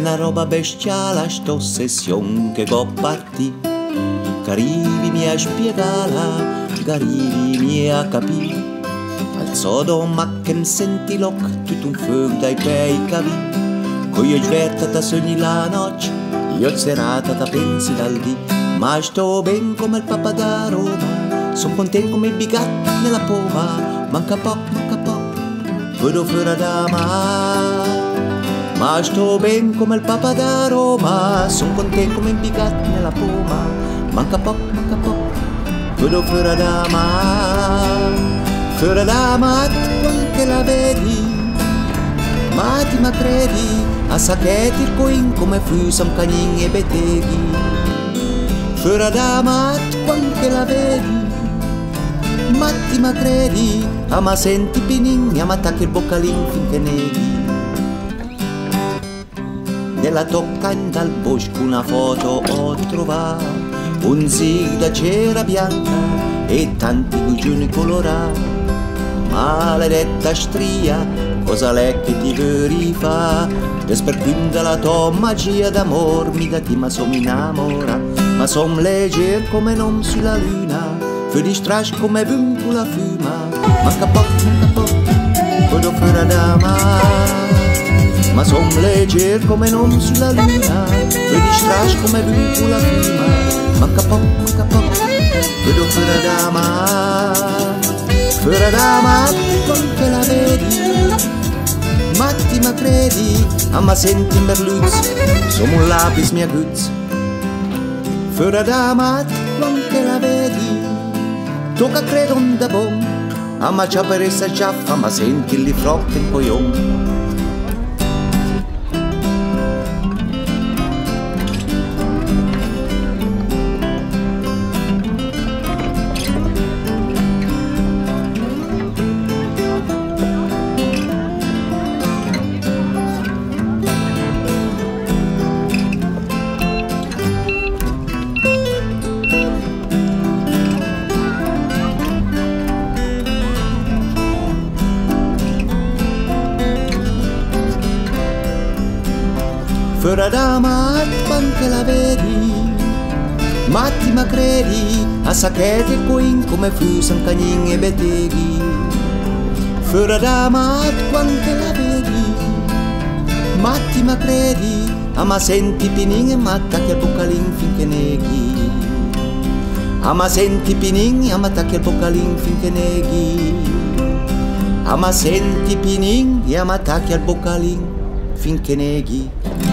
una roba bestiale sta ossessione che go partì. Che arrivi a spiegala, che arrivi a capire. Alzo ma che senti loc, tutto un fuoco dai bei cavi. Con io sverta ta sogni la notte, io serata ta pensi dal dì. Ma sto ben come il Papa da Roma, son contento come il bigatto nella poma. Manca poco, vedo fuori da mare. Ma sto ben come il Papa da Roma, son contento come il bigatto nella poma. Manca poco, vedo fuori da mare. Fuori da mare, quanto la vedi, ma ti ma credi, a sacchetti il coin come fusam cagnin e beteghi. Fuori da mare, quanto la vedi, ma ti ma credi, a ma senti pinin, a ma tacchi il boccalin finché neghi. Nella toccanda al bosco una foto ho trovato, un zig da cera bianca e tanti cugioni colorati. Maledetta stria, cosa l'è che ti vuoi fa? Despertunda la tua magia d'amor, mi da ti ma som innamora. Ma som legger come non sulla luna, für die strash come vum la fuma. Manca poco, vedo fuori da mare. Ma som legger come non sulla luna, für die strash come vum la fuma. Manca poco, vedo fuori da mare. Fuori da mare, quanto la vedi, matti ma credi, a ma senti merluzzo, som un lapis mia guzzo. Fuori da mare, quanto la vedi, tocca credo un da bom, a ma c'ha per essa giaffa, ma senti li frocchi in coglion. Fuori da mare, quanto la vedi, matti ma credi, a sacchetti e coin come fusam cagnin e beteghi. Fuori da mare, quanto la vedi, matti ma credi, a ma senti pinin e matta che il boccalin finché neghi. A ma senti pinin e a matta che il boccalin finché neghi. A ma senti pinin e a matta che il boccalin finché neghi.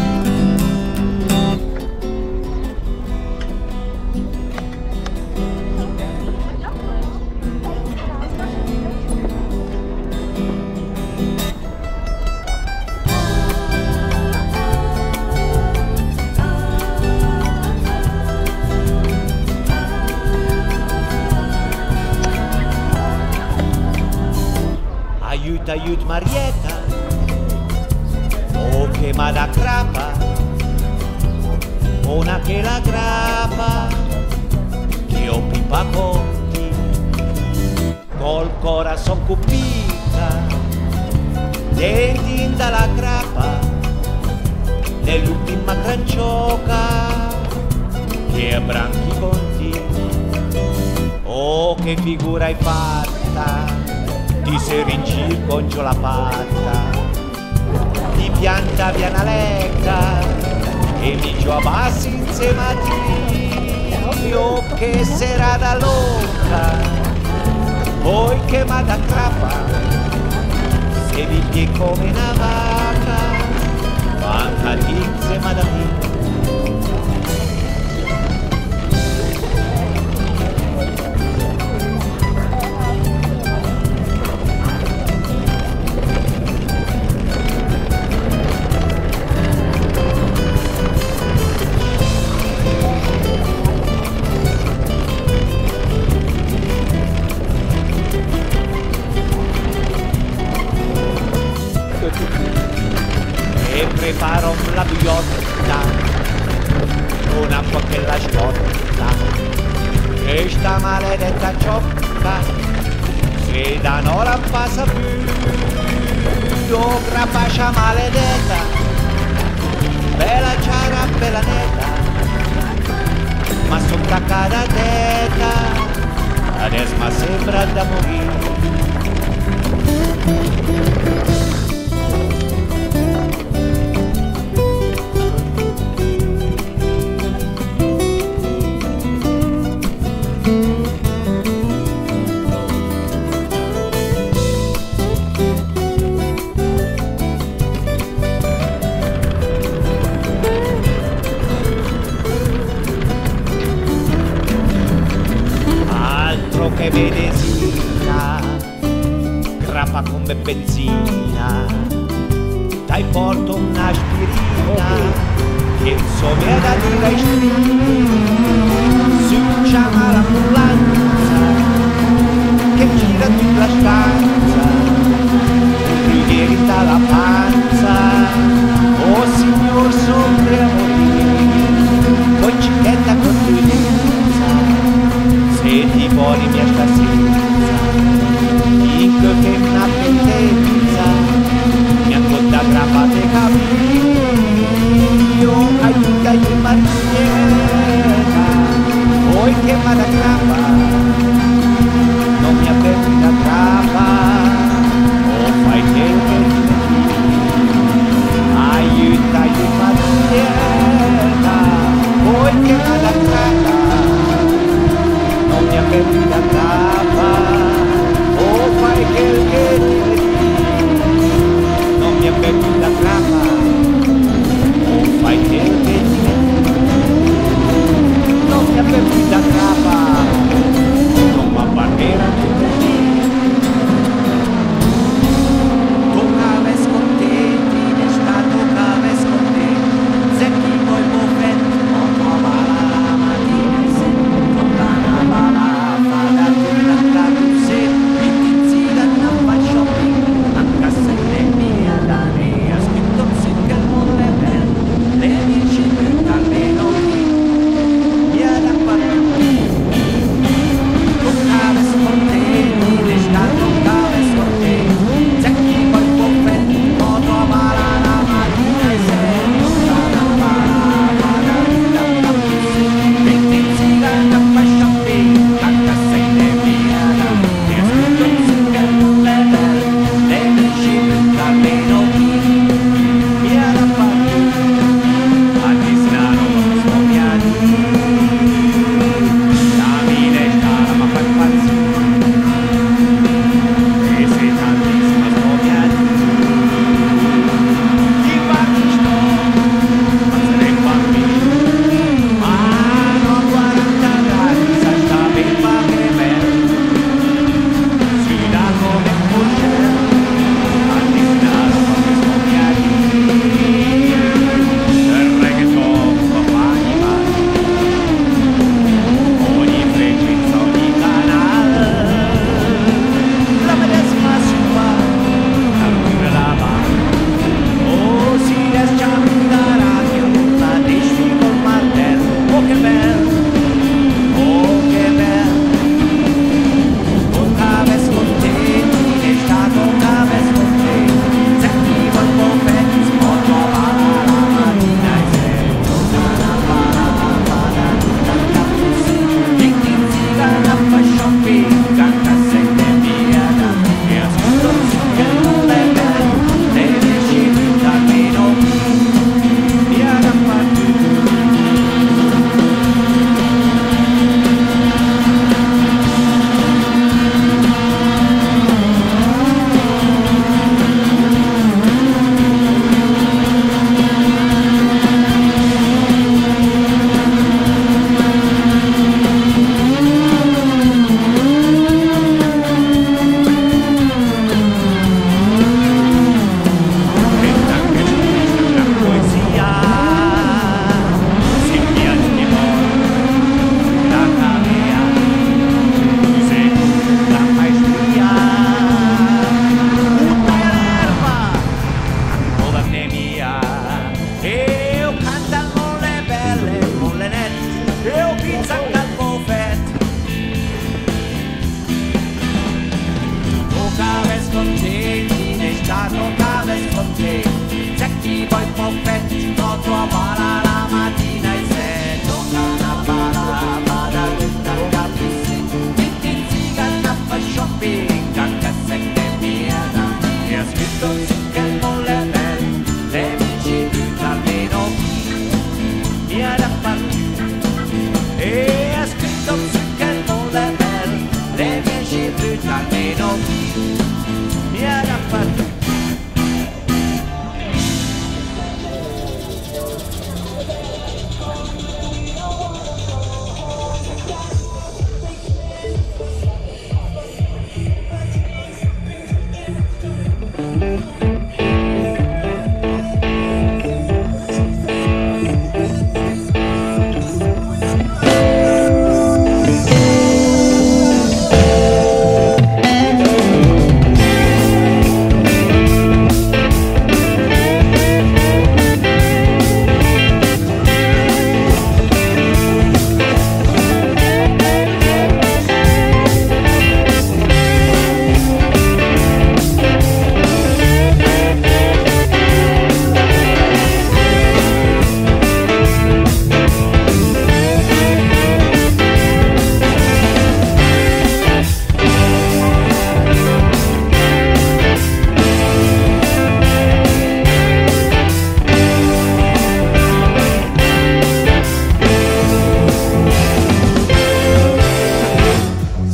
Aiut Marietta, oh che ma da crapa, una che la grappa, che ho pipa conti, col corazon cupita, denti dalla grappa, nell'ultima crancioca, che branchi conti, oh che figura hai fatta. Ti serinci con la patta, ti pianta via una lecca e mi giù abbassi insieme a te. Io che serata loca, poi che ma da crapa, se vivi come una vaca, manca ti insieme a te. E preparo la biotta con acqua che la scotta e sta maledetta ciocca se da non la passa più, oh crapascia maledetta bella ciara, bella neta, ma sotto cada teta, adesso mi sembra da morire. Che medesina, grappa come benzina, dai porto un'aspirina, che insomma da dire ai si chiama l'ambulanza, che gira tutta la stanza, brighieri dalla panza, oh signor sopra a morire, poi cicchetta con l'udienza. Se ti vuoi mia stasera, dico che una bellezza mi ha tutta gravata i capelli, io aiuta in maniera, poi che mi da grappa, non mi aperti la grappa, o fai che aiuta in maniera, poi che mi da grappa, non mi aperti la grappa, o fai che non mi aperti la grappa, o fai che non mi aperti la grappa.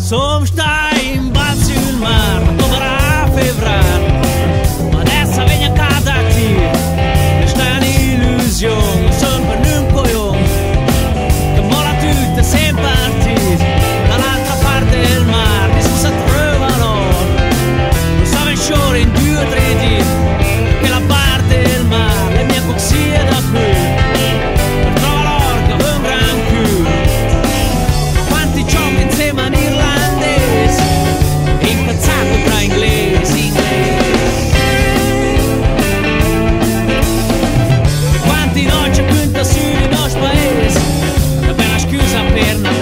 Som stai in bacio il mar, dovrà febbraio, ma adesso vieni a casa qui, questa è un'illusione, sono per un coglione, che mola tutte, sempre partiti, dall'altra parte del mare, si trovano, non saben sciore in 2 o 3 giorni, che la parte del mare, le mie coxie da qui, per trovare l'orca, un gran culo, quanti giochi insieme all'irlandese, impazzato tra inglesi, quanti noci punta sui nostri paesi, una bella scusa per una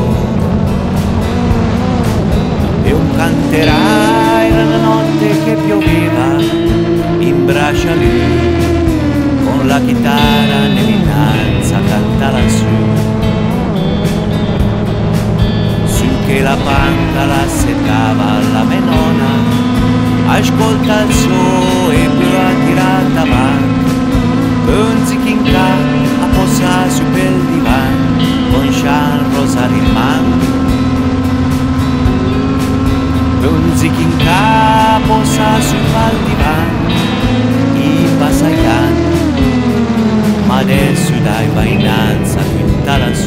canterai la notte che piove lui, con la chitarra nell'inanza canta lassù. Su che la panca la seccava la menona, ascolta il suo e più attirata avanti, un zicchinca a posare su per il divano, con Jean Rosario in mano. Un zicchinca a posare su per il divano, i passaiani, ma adesso dai va innanzi, tutta lassù.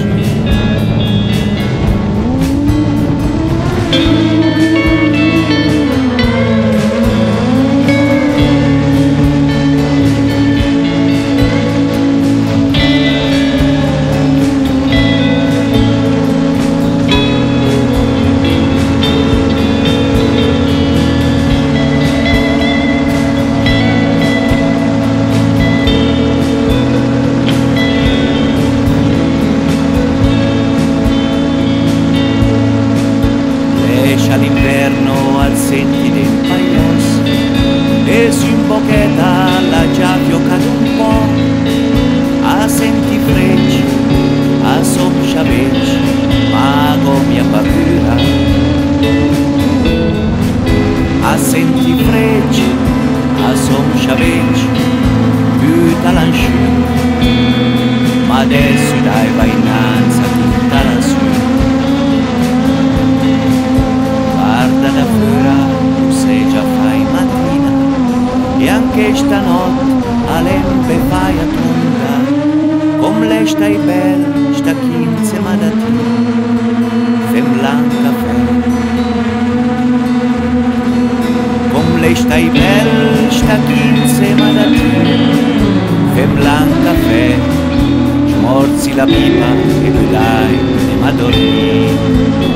All'inverno al senti del paios e su in bocchetta la già fioccato un po', a senti frecci, a somcia vecchi, ma con mia paura, a senti frecci, a somcia vecchi, più talansciù, ma adesso dai vai innanzi tutta lassù. Guarda da fuori, tu sei già fai mattina, e anche stanotte all'embe fai a tronda, come lei stai bella, sta 15 mattina, fem blanca fe. Come lei stai bella, sta 15 mattina, fem blanca fe, smorzi la pipa e tu dai, e ma dormire.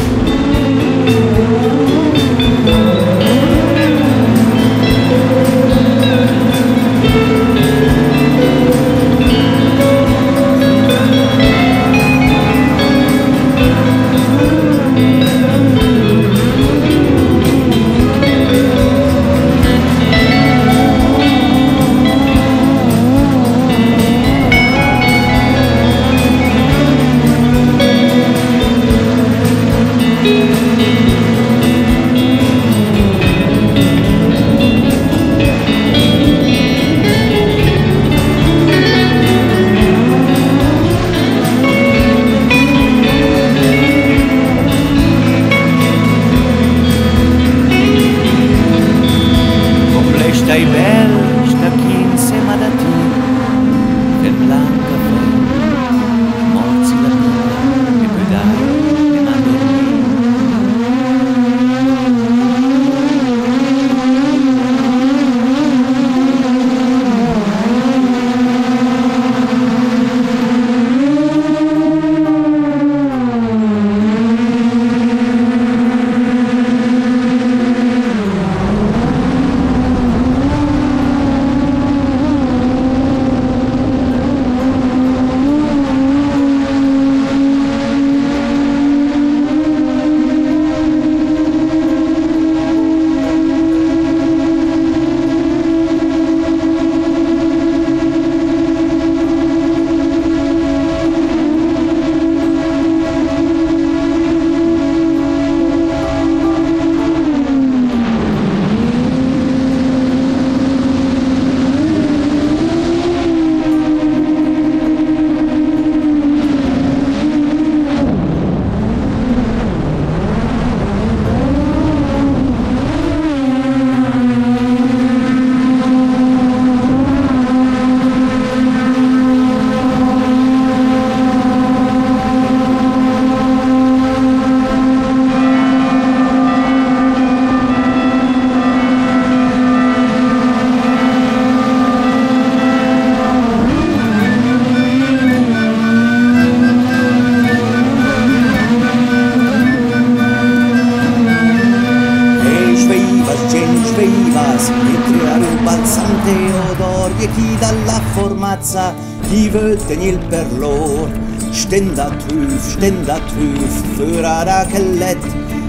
Stai bella, sta 15 mattina, che blanca fe, morzi la pipa e poi dai, e ma dormire. Teodorieti dalla formazza, chi vuol tenir per loro. Stända tüv, für a rakelett,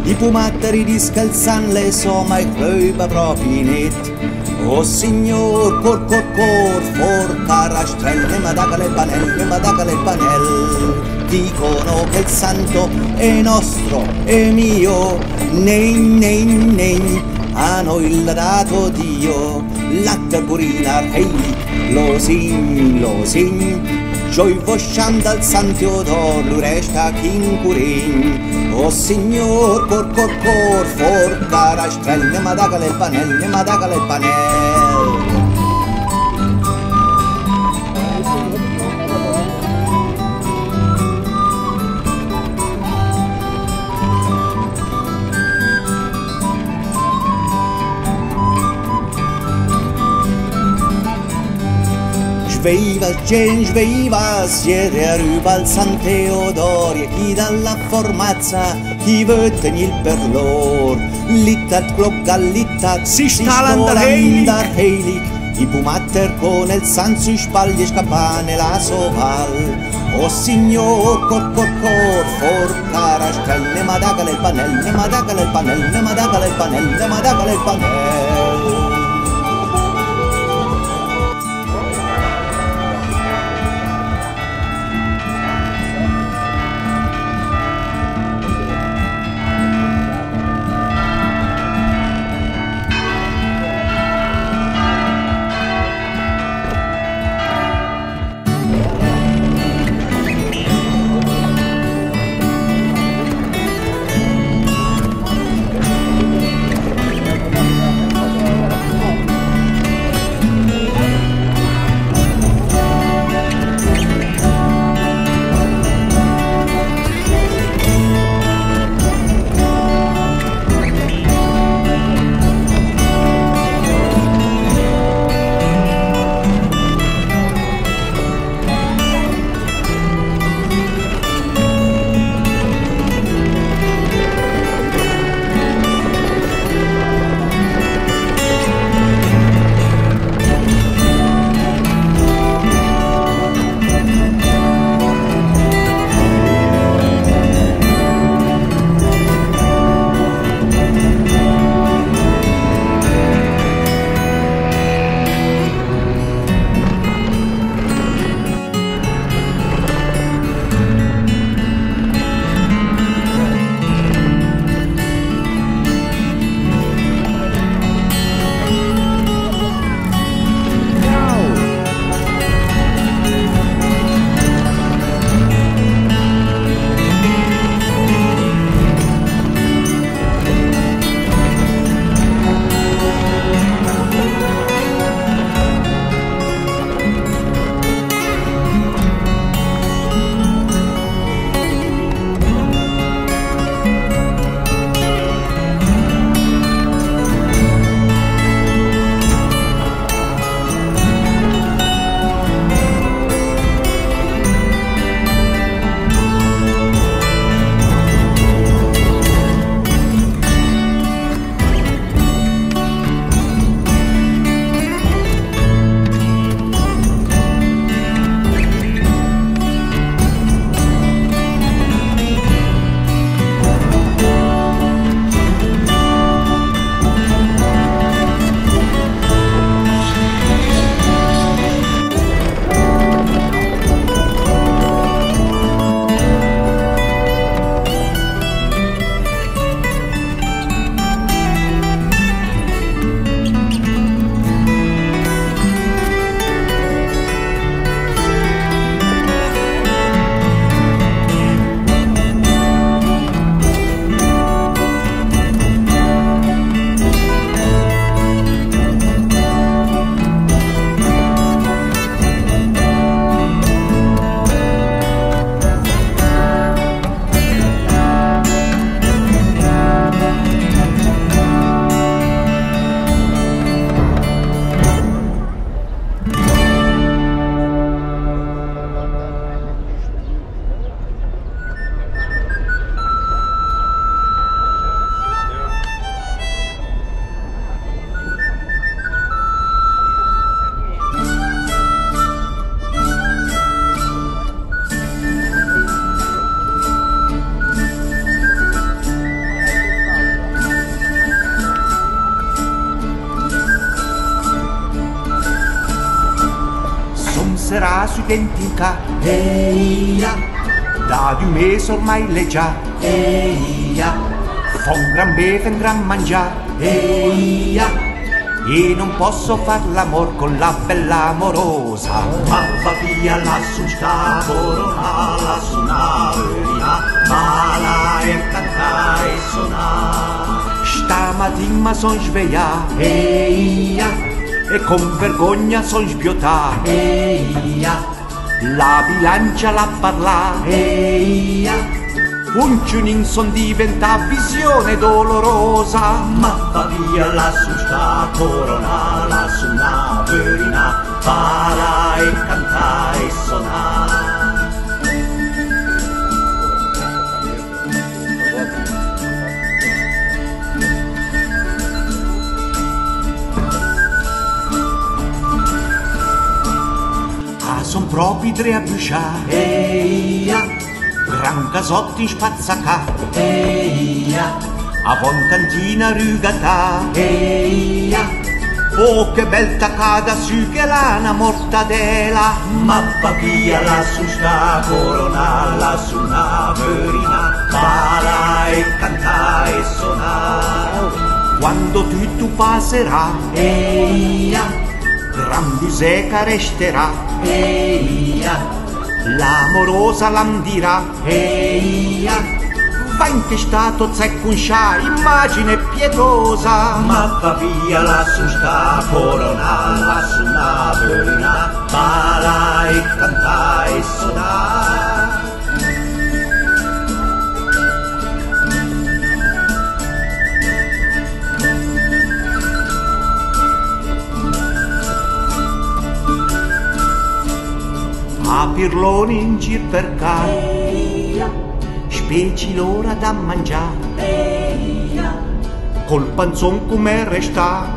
I pumatteri di scalzan le soma e cluba proprio net. Oh signor, cor, forca rastrelle, madaga le panelle, dicono che il santo è nostro, è mio, nei, a noi l'ha dato Dio, l'acqua purina, lo sin, Gioi vosciam dal San Teodor, lui resta in curin. Oh signor, cor, forca rastrelle, madaga le panelle. Sveiva, siete a ruba al San Teodorio, chi dalla formazza, chi vötten il per lor, littat glocca, si stalandar heilig, i pumatter con il San sui spalli scappane la soval. Oh signor, cor, forca rastrelle, madaga le panelle. passerà su identica, eia, da 2 mesi ormai le già, eia, fa un gran beve, un gran mangiare, eia, e non posso far l'amor con la bella amorosa. Ma va via lassù sta corona, lassù una verina, balla e canta e suona. Stamattina son sveglia, eia, e con vergogna son sbiotà, eia, la bilancia la parla, eia, un ciunin son diventa visione dolorosa. Ma va via lassù sta corona, lassù una verina, balla e canta e suona. Son proprio 3 a bruciare, eia, gran casotti spazzacà, eia, a buon cantina rugata, eia, oh che bel taccata su che lana mortadela. Ma va via lassù sta corona, lassù una verina, balla e canta e suona. Quando tu passerà, eia, gran musica resterà, eia, l'amorosa l'am dirà, eia, va intestato zeccunscia, immagine pietosa. Ma va via lassù sta corona, lassù una verina, balla e canta e suona. A pirloni in gir per ca, specie l'ora da mangiare, col panzon come resta,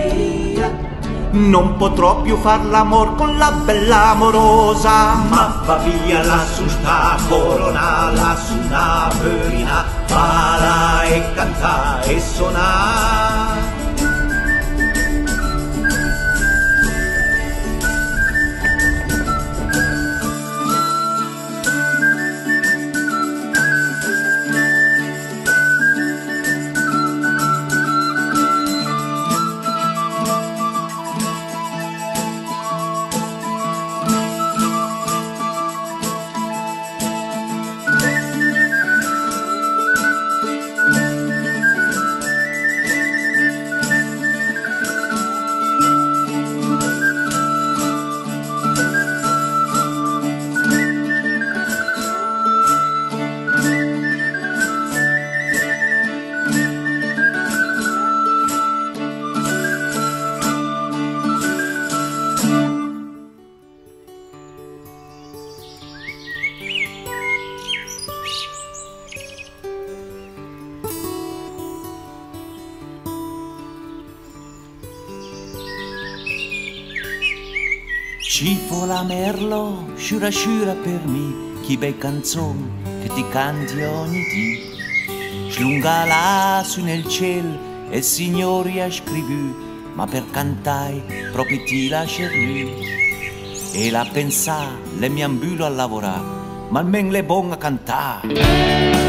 non potrò più far l'amor con la bella amorosa. Ma va via lassù sta corona, lassù una verina, balla e canta e suona. Ci fu la merlo, sciura sciura per me, chi bei canzoni che ti canti ogni dì. Slunga lassù nel cielo e il Signore ha scrivù, ma per cantare proprio ti lascer lui. E la pensà, le mi ambulo a lavorare, ma almeno le buone a cantare.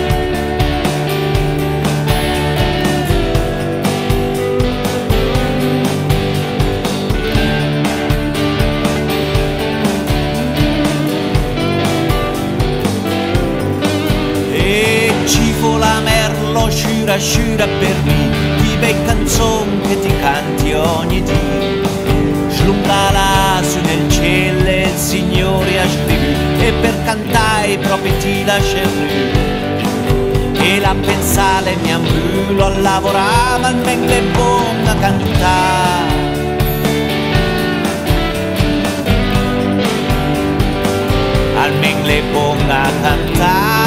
Sciura per me, di bei canzoni che ti canti ogni dì. Slunga lassù nel cielo e il Signore ha scritto, e per cantare proprio ti lascia lui. E la pensare mi ambulo a lavorare, ma almeno le buone a cantare. Almeno le buone a cantare.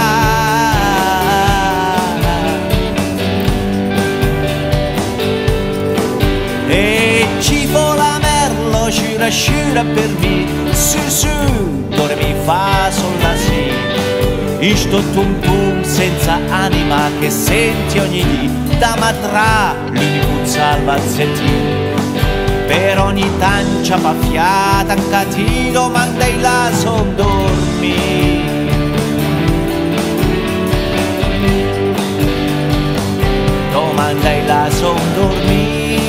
E ci fu la merlo, sciura sciura per me, su, dove mi fa sol la si. In sto tum tum senza anima che senti ogni dì, da matrà l'unico salvazzettino. per ogni tancia paffiata anche ti domandai la son dormi. Domandai la son dormi.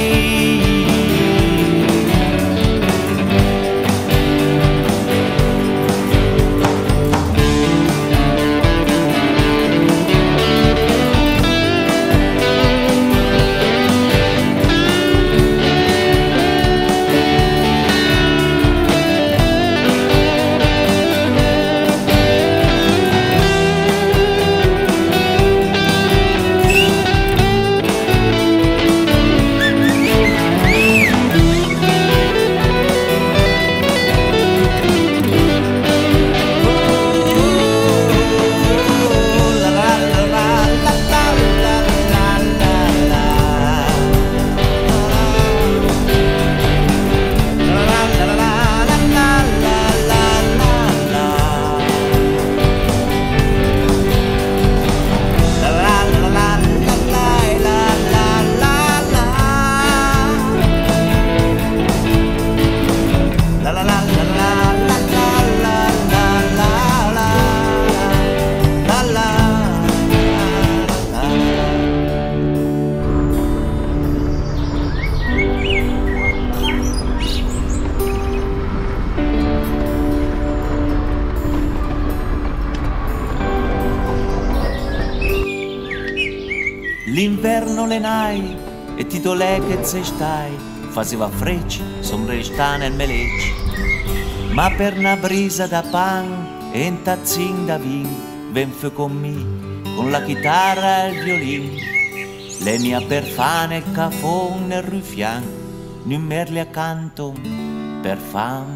L'inverno le nai e ti dolè che se stai, faceva frecci, son resta nel melecci. Ma per una brisa da pan e un tazzin da vin, ven fe con me, con la chitarra e il violin. Le mia per fane il cafon nel ruffian, non merli accanto per fam.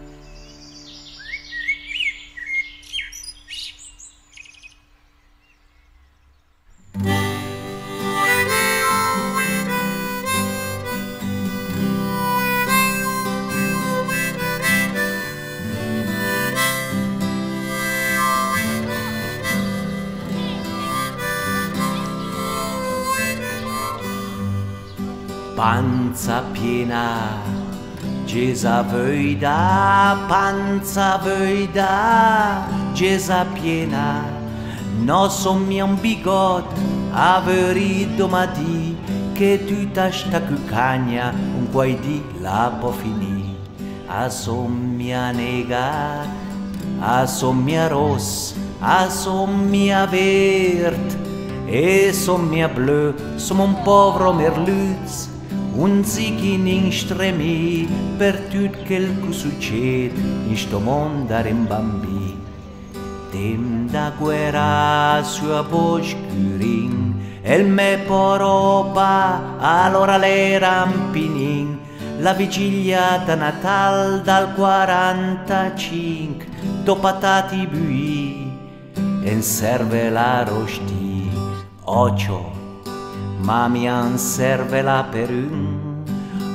Panza piena, Gesa vöida, panza vöida, Gesa piena. No son mia un bigot, averi domani, che tutta sta cucagna, un quai di la po' finì. A son mia nega, a son mia ros, a son mia vert, e son mia bleu, som un povero merluz. Un zichin in stremi per tut quel che succede in sto mondo in bambi. Tem da guerra sua boscurin, el me poroba allora le rampinin, la vigilia da Natal dal 45, do patati bui, en serve la rosti, ocio. Ma mi an serve la per un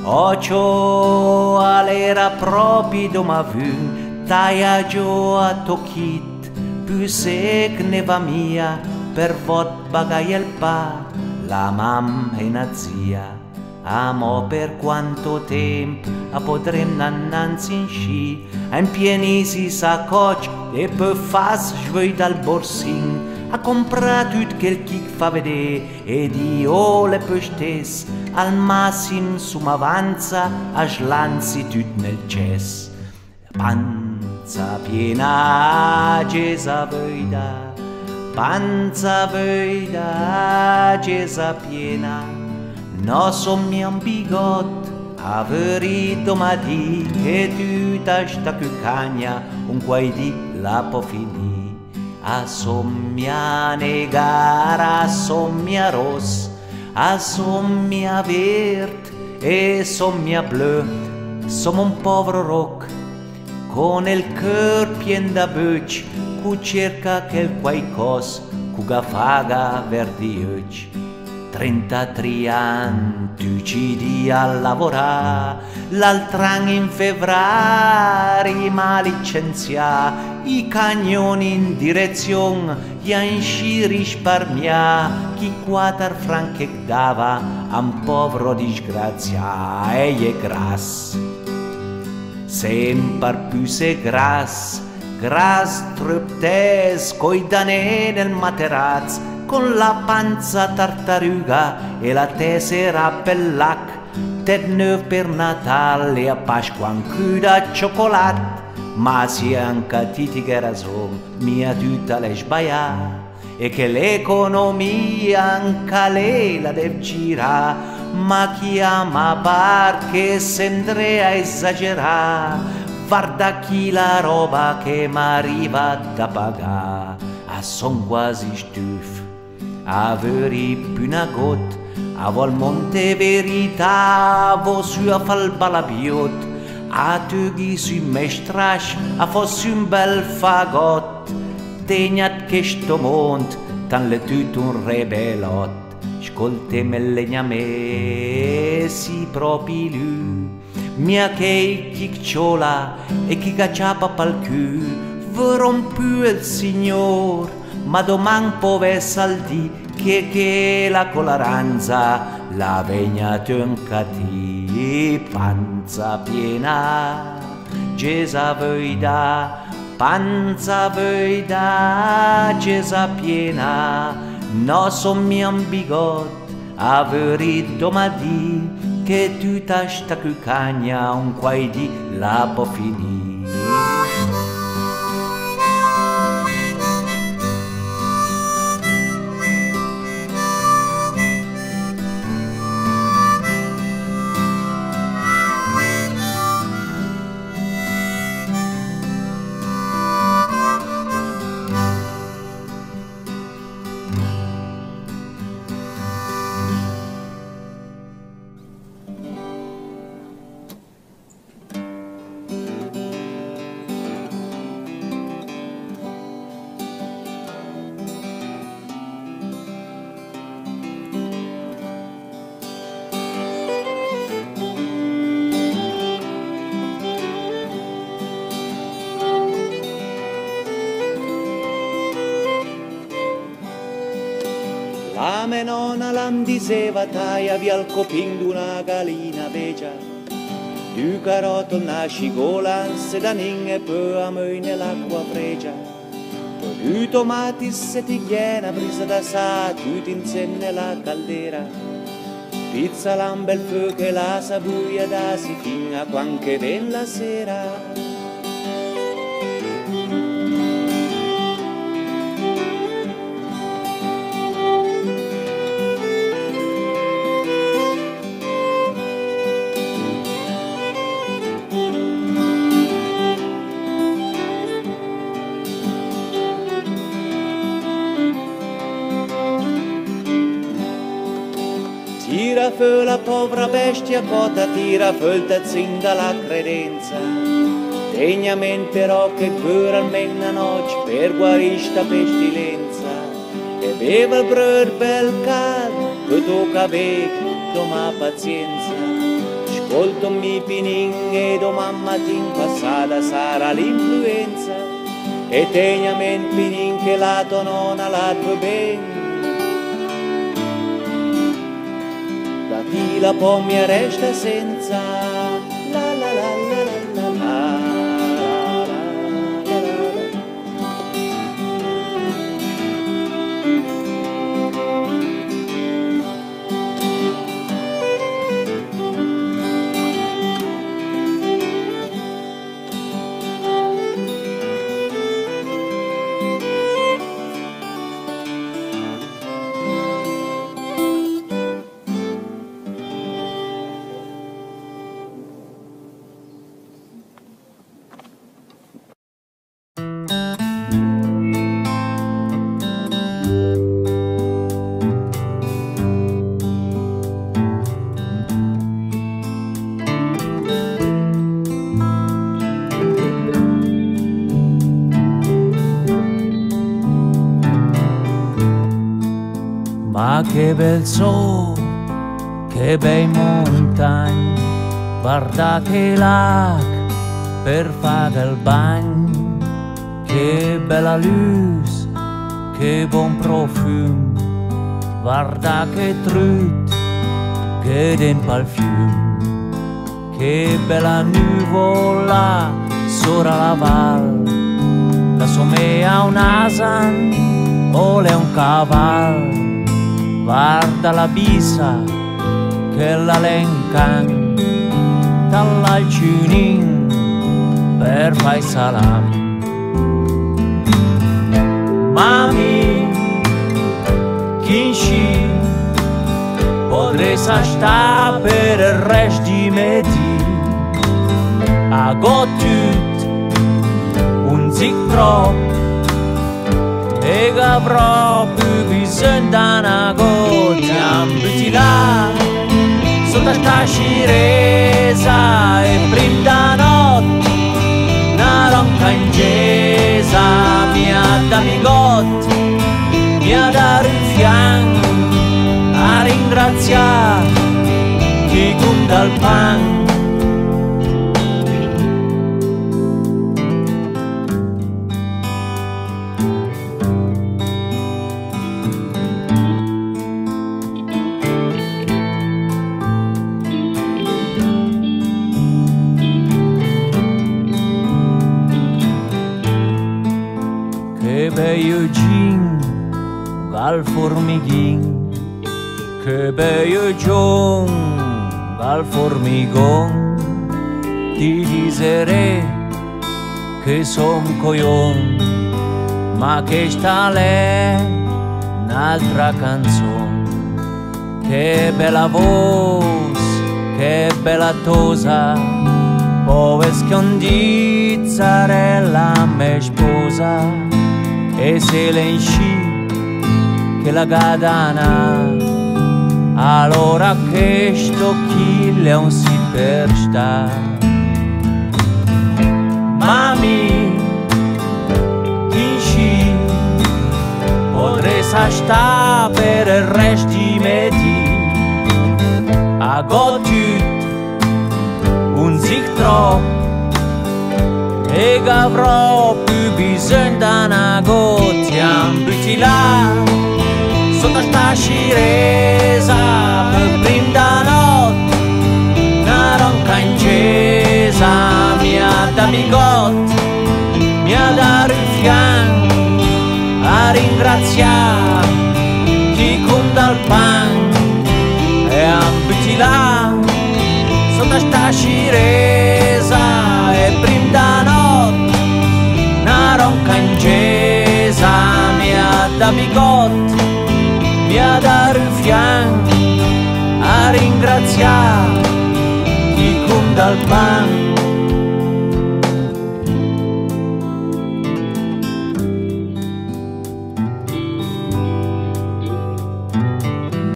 ocio all'era proprio doma vun taia gio a tochit più sec neva mia per vot bagai el pa la mam e na zia amo per quanto tempo a potrem nannanzi in sci a impienisi sa coc e per fas svoi dal borsin a comprare tutto quel che fa vedere ed io le pestes al massimo su m'avanza a slanzi tutto nel ces. Panza piena, Gesa vöida, panza vöida, Gesa piena. No son mia un bigot, averi domani che tutta sta cucagna un quai di la po' finì. A sommia negara, a sommia ros, a sommia vert e sommia bleu. Som un povero roc con il cœur pien da böc, cu cerca quel quaicos cu gafaga verdi öc. 33 anni tu ci di a lavorare, l'altro anno in febbraio ma licenzia, i cannoni in direzione, gli anci risparmia, chi 4 franchi dava a un povero disgrazia, e è grass. Sempre più se grass, treptes, coi danè nel materazzo, con la panza tartaruga e la tessera pellac, ted neuf per Natale e a Pasqua anche da cioccolato, ma si anche titica ragione, mia tutta le sbaia, e che l'economia anche lei la deve girare, ma chi ama barche sembra a esagerare, guarda chi la roba che m'arriva da pagare, son quasi stufo. Averi più una gotta, a vol monte verità, vo su a fal balabiot, a tughi sui mestrash, a fossi un bel fagot, tegnat che sto mont, tan le tutto un rebelot, scolte me legna me, si propi lui, mia che chicciola e chi cacciapa pal cù, voron più il signor, ma doman pove saldi che la colaranza la vegna tencati panza piena Gesa voida panza voida Gesa piena no son mi ambigot averi domadi che tutta sta cucagna un quai di la può finire. La mia nonna l'am diceva taia via il copin d'una gallina vegia, due carote una scigola, sedanin e poi a me nell'acqua fregia, poi due tomati se ti chiena presa da sa, tutti insieme nella caldera, pizza l'ambe il fuoco e la sabuia da si fino a quanche ven la sera. Tira fuori la povera bestia cotta, tira fuori il tazzin dalla credenza. Degnamente però che pure almeno una notte per guarire sta pestilenza. E beva il bröd bel caldo, che tocca bere, doma pazienza. Ascolto mi pinin e domani mattin passata sarà l'influenza. E degnamente pinin che la tua nonna la tua ben. Chi la pomia resta senza la la la la la la Ma che bel sole, che bei montagne, guarda che lac per fare il bagno, che bella luce, che buon profumo, guarda che trut, che dentro al fiume, che bella nuvola sopra la valle, la somea un asan, o le un cavallo, guarda la bisa che la lencan dall'alcunin per fai salam. Mami, Kinshi, potresti stare per il resto di me a gottut un zic troppo e che avrò più bisogno da una goccia butti là sotto sta sciresa e prima da notte una ronca incesa mi ha da bigotti mi ha dato il fianco a ringraziare chi conta il pan. Che bello gin, al formighin, che bello gion, al formigon, ti diserei che son coglion, ma che sta lì un'altra canzone, che bella voce, che bella tosa, pove scondizzarella me sposa. E se le insci che la gadana allora che sto chile un si per sta. Mami, insci potresti sta per il resto di me a gottut un zic troppo e che avrò più bisogno da una goccia butti là sotto sta sciresa per prima da notte una ronca incesa mi ha da bigotti mi ha dato il fianco a ringraziare chi conta il pan e butti là sotto sta sciresa e prima da notte una ronca incesa mi ha da bigotti mi ha dato il fianco a ringraziare chi conta il pan.